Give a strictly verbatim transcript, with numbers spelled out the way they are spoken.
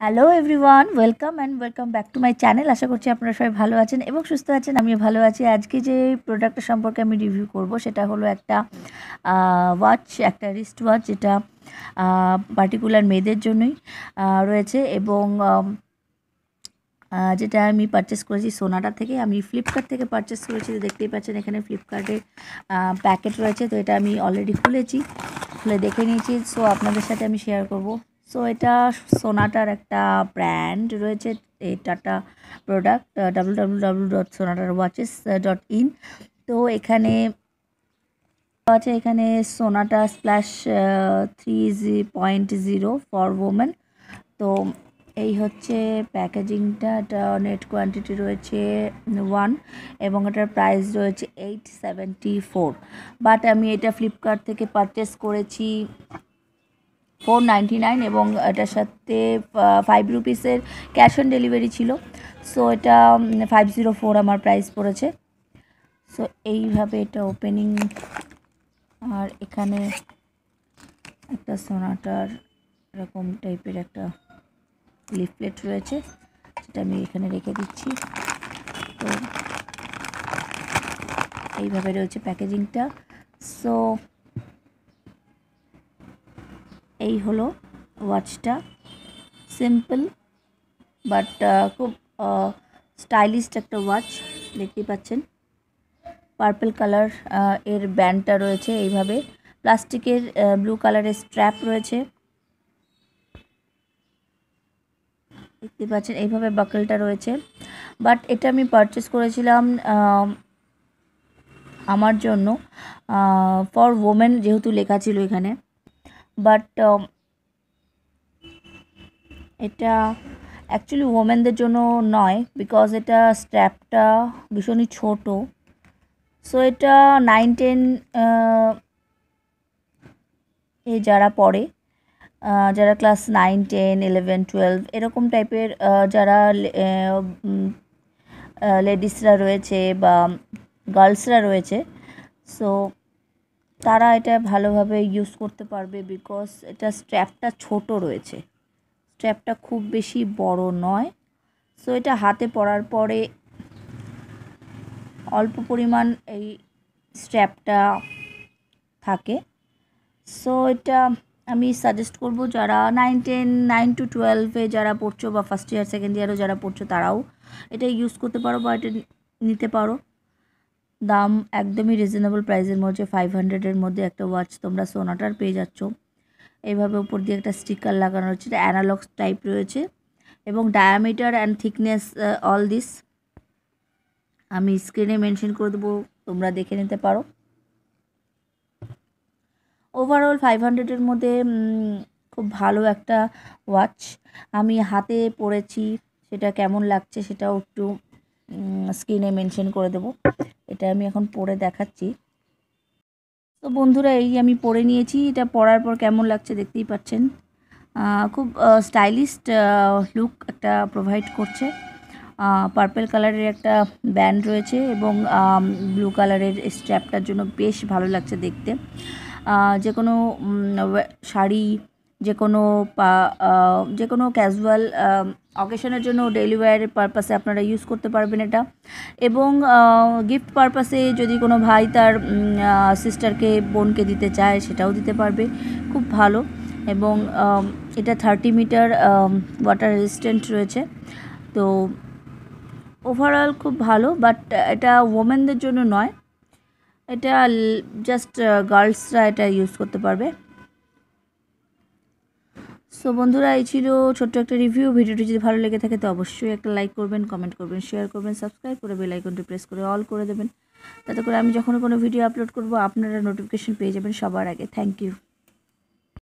Hello everyone, welcome and welcome back to my channel. আশা করছি আপনারা সবাই ভালো আছেন এবং সুস্থ আছেন। আমিও ভালো আছি। আজকে যে প্রোডাক্টটা সম্পর্কে আমি রিভিউ করব সেটা হলো একটা ওয়াচ, একটা রিস্ট ওয়াচ, যেটা পার্টিকুলার মেয়েদের জন্যই রয়েছে এবং যেটা আমি পারচেস করেছি সোনাটা থেকে। আমি ফ্লিপকার্ট থেকে পারচেস করেছি। তো দেখতেই পাচ্ছেন এখানে ফ্লিপকার্টের প্যাকেট রয়েছে। তো এটা আমি অলরেডি খুলেছি, খুলে দেখে নিয়েছি। সো আপনাদের সাথে আমি শেয়ার করব। সো এটা সোনাটার একটা ব্র্যান্ড রয়েছে, এটাটা product W W W dot সোনাটার ওয়াচেস ডট ইন। তো এখানে আছে এখানে Sonata Splash three G point zero for women. তো এই হচ্ছে প্যাকেজিংটা। এটা নেট কোয়ান্টিটি রয়েছে ওয়ান এবং এটার প্রাইস রয়েছে এইট সেভেন্টি ফোর। বাট আমি এটা ফ্লিপকার্ট থেকে পারচেস করেছি ফোর নাইনটি নাইন এবং এটার সাথে ফাইভ রুপিসের ক্যাশ অন ডেলিভারি ছিল। সো এটা ফাইভ জিরো ফোর আমার প্রাইস পড়েছে। সো এইভাবে এটা ওপেনিং। আর এখানে একটা সোনাটার এরকম টাইপের একটা লিফলেট রয়েছে, সেটা আমি এখানে রেখে দিচ্ছি। তো এইভাবে রয়েছে প্যাকেজিংটা। সো এই হলো ওয়াচটা, সিম্পল বাট খুব স্টাইলিশ একটা ওয়াচ। দেখতেই পাচ্ছেন পার্পল কালার এর ব্যান্ডটা রয়েছে। এইভাবে প্লাস্টিকের ব্লু কালারের স্ট্র্যাপ রয়েছে, দেখতে পাচ্ছেন। এইভাবে বাকলটা রয়েছে। বাট এটা আমি পারচেস করেছিলাম আমার জন্য, ফর ওমেন যেহেতু লেখা ছিল এখানে। বাট এটা অ্যাকচুয়ালি ওমেনদের জন্য নয়, বিকজ এটা স্ট্র্যাপটা ভীষণই ছোট। সো এটা নাইন টেন এ যারা পড়ে, যারা class nine ten eleven twelve এরকম টাইপের যারা লেডিসরা রয়েছে বা গার্লসরা রয়েছে, সো তারা এটা ভালোভাবে ইউজ করতে পারবে, বিকজ এটা স্ট্র্যাপটা ছোট রয়েছে, স্ট্র্যাপটা খুব বেশি বড় নয়। সো এটা হাতে পরার পরে অল্প পরিমাণ এই স্ট্র্যাপটা থাকে। সো এটা আমি সাজেস্ট করব যারা নাইন টেন নাইন টু টুয়েলভে যারা পড়ছো বা ফার্স্ট ইয়ার সেকেন্ড ইয়ারও যারা পড়ছো, তারাও এটা ইউজ করতে পারো বা এটা নিতে পারো। দাম একদমই রিজনেবল প্রাইসের মধ্যে, ফাইভ হান্ড্রেডের মধ্যে একটা ওয়াচ তোমরা সোনাটার পেয়ে যাচ্ছ। এইভাবে উপর দিয়ে একটা স্টিকার লাগানো রয়েছে, এটা অ্যানালগ টাইপ রয়েছে এবং diameter and thickness all this আমি স্ক্রিনে মেনশন করে দেবো, তোমরা দেখে নিতে পারো। ওভারঅল ফাইভ হান্ড্রেডের মধ্যে খুব ভালো একটা ওয়াচ। আমি হাতে পরেছি, সেটা কেমন লাগছে সেটাও একটু স্ক্রিনে মেনশন করে দেবো। এটা আমি এখন পরে দেখাচ্ছি। তো বন্ধুরা, এই আমি পরে নিয়েছি, এটা পরার পর কেমন লাগছে দেখতেই পাচ্ছেন। খুব স্টাইলিশ লুক একটা প্রোভাইড করছে। পার্পল কালারের একটা ব্যান্ড রয়েছে এবং ব্লু কালারের স্ট্র্যাপটার জন্য বেশ ভালো লাগছে দেখতে। যে কোনো শাড়ি, যে কোনো পা যে কোনো ক্যাজুয়াল অকেশনের জন্য ডেইলি ওয়্যারের পারপাসে আপনারা ইউজ করতে পারবেন এটা। এবং গিফট পারপাসে যদি কোনো ভাই তার সিস্টারকে, বোনকে দিতে চায়, সেটাও দিতে পারবে, খুব ভালো। এবং এটা থার্টি মিটার ওয়াটার রেজিস্ট্যান্ট রয়েছে। তো ওভারঅল খুব ভালো, বাট এটা ওমেনদের জন্য নয়, এটা জাস্ট গার্লসরা এটা ইউজ করতে পারবে। সো বন্ধুরা, এই ছিল ছোট্ট একটা রিভিউ। ভিডিওটি যদি ভালো লেগে থাকে তো অবশ্যই একটা লাইক করবেন, কমেন্ট করবেন, শেয়ার করবেন, সাবস্ক্রাইব করে বেল আইকনটি প্রেস করে অল করে দেবেন, তাতে করে আমি যখন কোনো ভিডিও আপলোড করব আপনারা নোটিফিকেশন পেয়ে যাবেন সবার আগে। Thank you.